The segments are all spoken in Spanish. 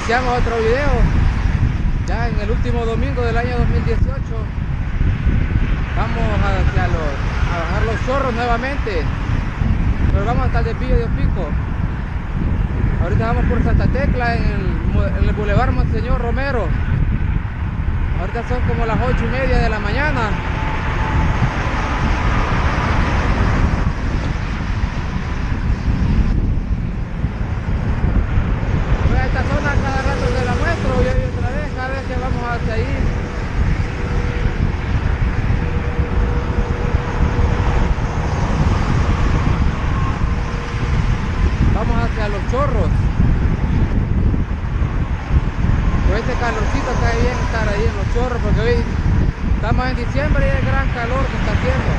Iniciamos otro video ya en el último domingo del año 2018. Vamos a bajar los chorros nuevamente, pero vamos hasta el desvío de Opico. Ahorita vamos por Santa Tecla en el Boulevard Monseñor Romero. Ahorita son como las 8:30 de la mañana. Esta zona cada rato se la muestro y hoy otra vez, cada vez que vamos hacia ahí. Vamos hacia los chorros. Con este calorcito cae bien estar ahí en los chorros, porque hoy estamos en diciembre y hay gran calor que está haciendo.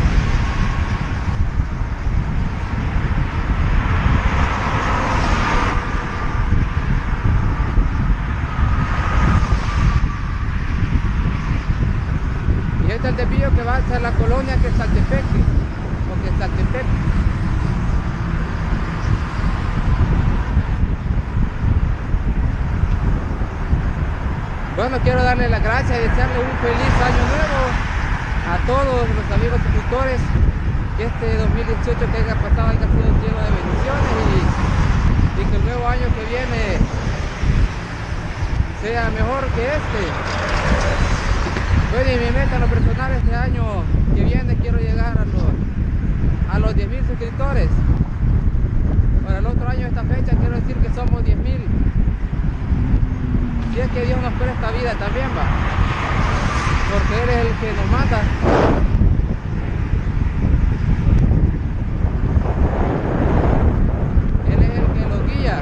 Y este es el desvío que va hacia la colonia que es Saltepeque, o que es Saltepeque. Bueno, quiero darle las gracias y desearle un feliz año nuevo a todos los amigos suscriptores. Que este 2018 que haya pasado haya sido lleno de bendiciones y que el nuevo año que viene sea mejor que este. Bueno, y mi meta en lo personal este año que viene quiero llegar a los 10.000 suscriptores. Para el otro año, esta fecha, quiero decir que somos 10.000. Si es que Dios nos presta vida también, va. Porque Él es el que nos manda. Él es el que nos guía.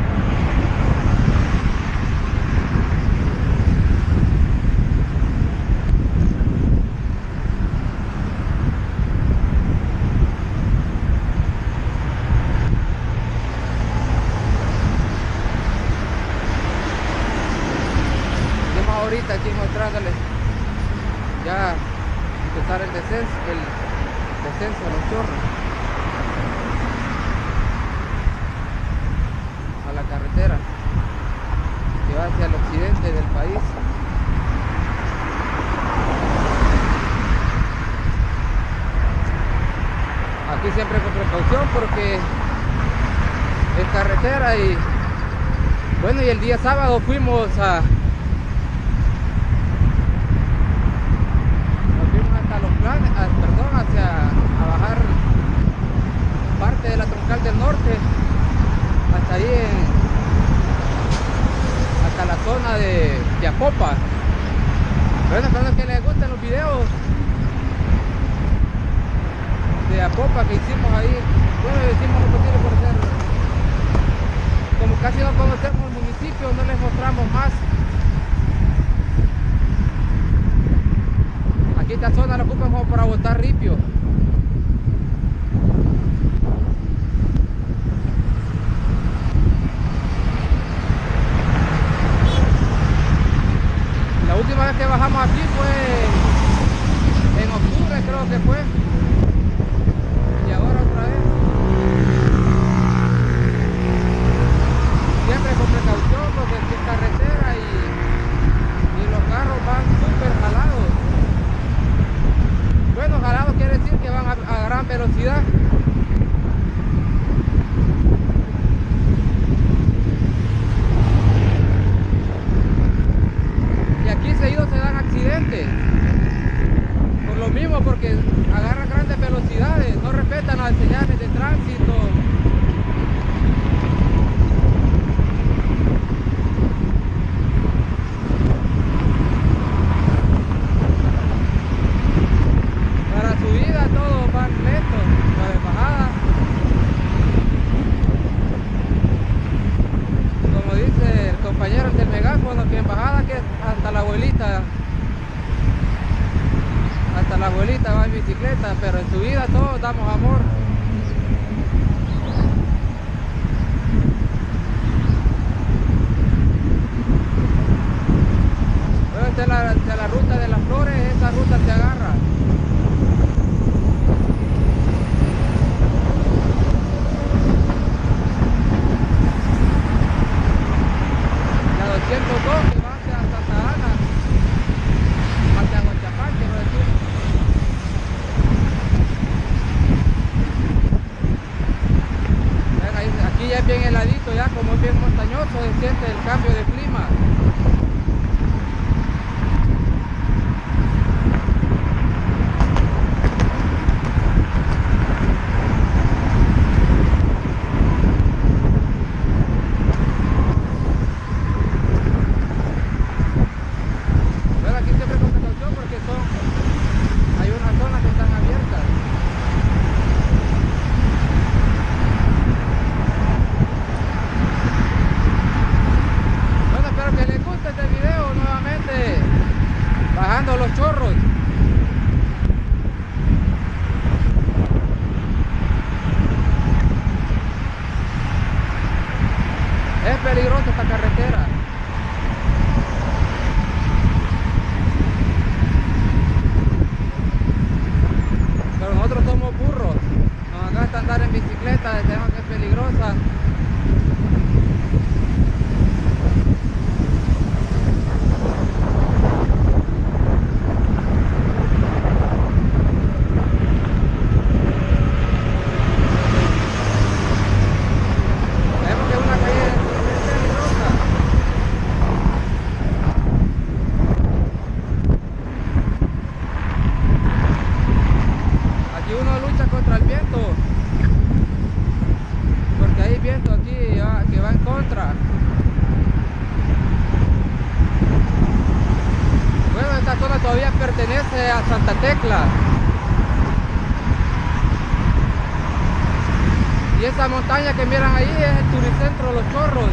Ahorita aquí mostrándoles ya empezar el descenso a los chorros, a la carretera que va hacia el occidente del país. Aquí siempre con precaución porque es carretera. Y bueno, y el día sábado fuimos a bajar parte de la troncal del norte hasta ahí hasta la zona de Apopa. Bueno, espero que les gusten los videos de Apopa que hicimos ahí. Bueno, hicimos lo posible por hacer, como casi no conocemos el municipio, no les mostramos más. Aquí esta zona la ocupan como para botar ripio. La última vez que bajamos aquí fue en octubre, creo que fue. Y ahora otra vez. Siempre con precaución porque aquí es carretera y los carros van súper jalados. Bueno, jalado quiere decir ya es bien heladito, ya como es bien montañoso, se siente el cambio de clima. Pero aquí siempre con precaución porque hay unas zonas que están abiertas. Bueno, espero que les guste este video nuevamente, bajando los chorros. Es peligrosa esta carretera. Pero nosotros somos burros. Nos encanta andar en bicicleta, sabemos que es peligrosa. Sabemos que es una calle peligrosa. Aquí uno lucha contra el viento, porque hay viento aquí que va en contra. Bueno, esta zona todavía pertenece a Santa Tecla. Y esa montaña que miran ahí es el Turicentro Los Chorros.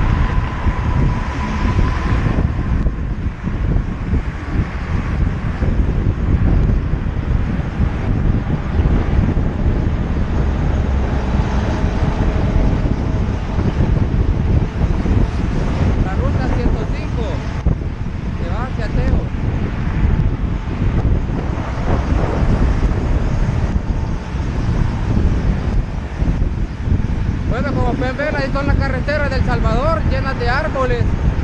La ruta 105 que va hacia Teo. Bueno, como pueden ver, ahí son las carreteras del Salvador llenas de árboles.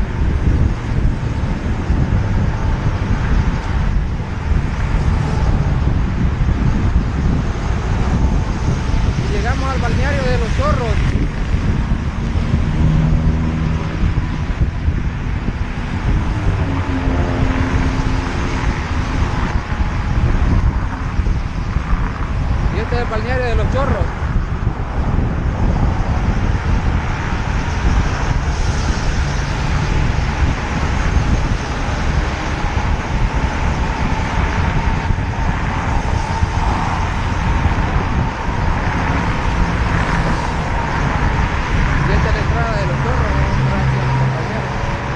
Y llegamos al balneario de Los Chorros. Y este es el balneario de Los Chorros. Y esta es la entrada de Los Chorros. Vamos a entrar aquí a los compañeros.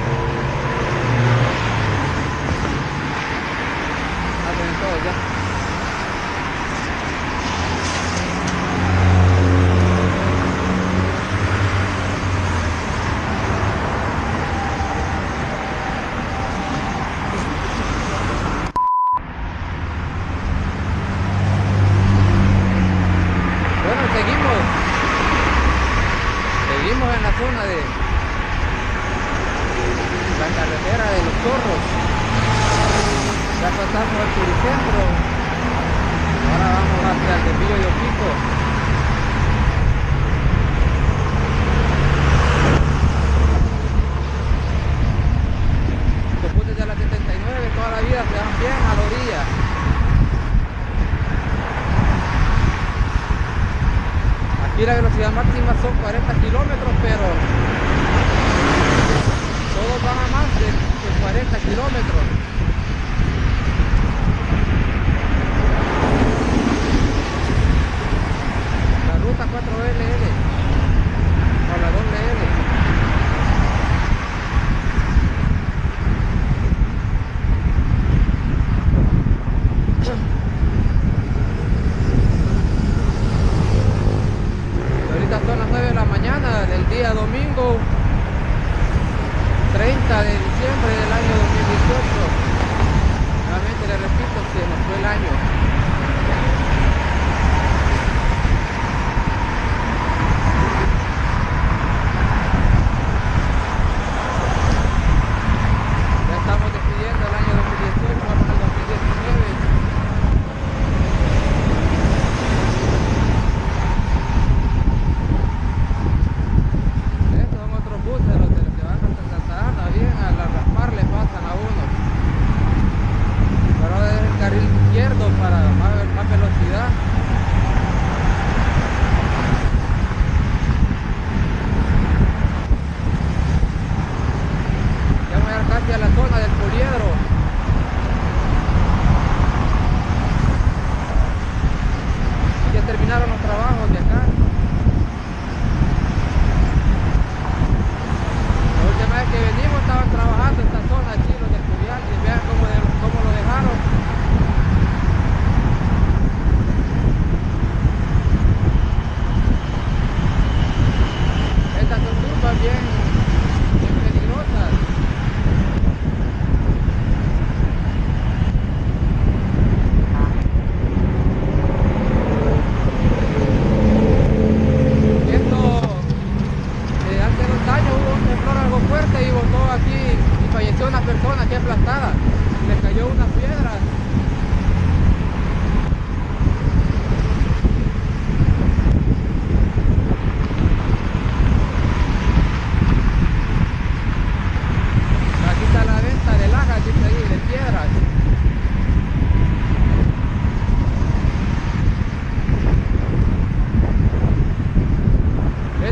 Hacen todo ya. Bueno, seguimos en la zona de la carretera de Los Chorros. Ya pasamos al Turicentro. Ahora vamos hacia el desvío de Opico. Los puentes de la 79 toda la vida se van bien a la orilla. Aquí la velocidad máxima son 40 kilómetros, pero todos van a más de 40 kilómetros. La ruta 4LL o la doble L. Ahorita son las 9 de la mañana del día domingo 30 de diciembre del año 2018. Nuevamente les repito, se nos fue el año. Ya estamos despidiendo el año 2018, vamos al 2019.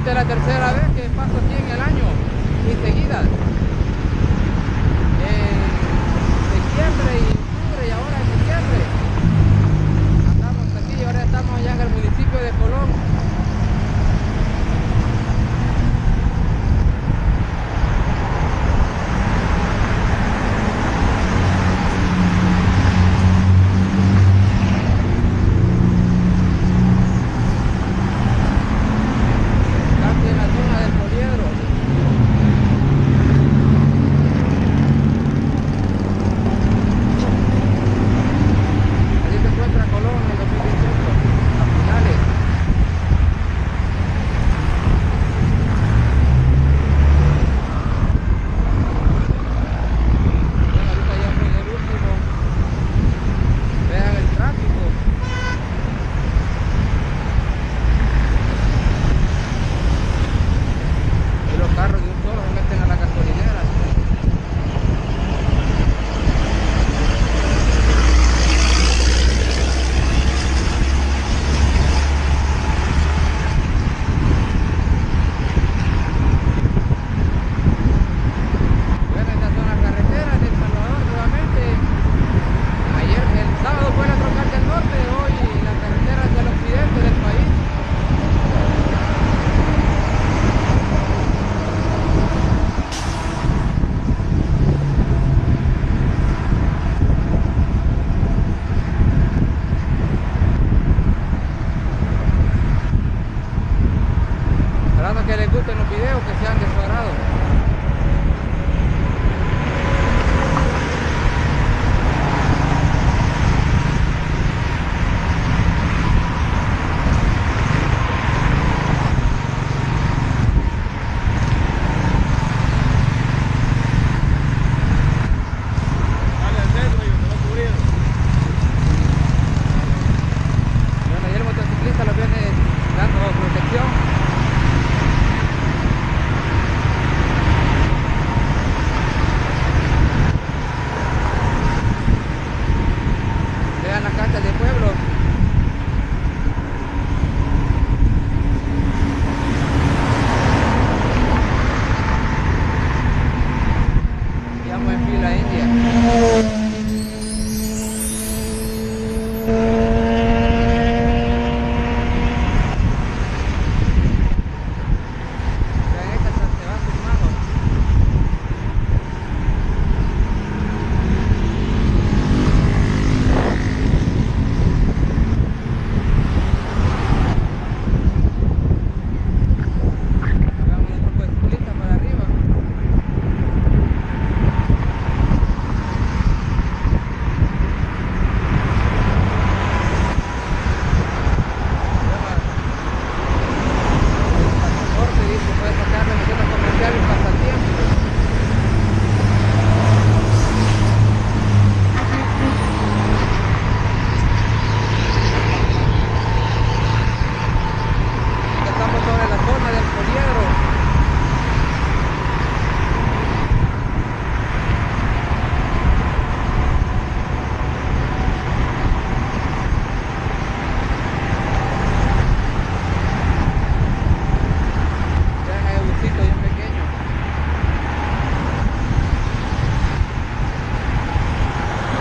esta es la tercera vez que paso aquí en el año y seguida. Septiembre y octubre y ahora en diciembre. Andamos aquí y ahora estamos allá en el municipio de Colón. Que les gusten los videos, que sean de su agrado.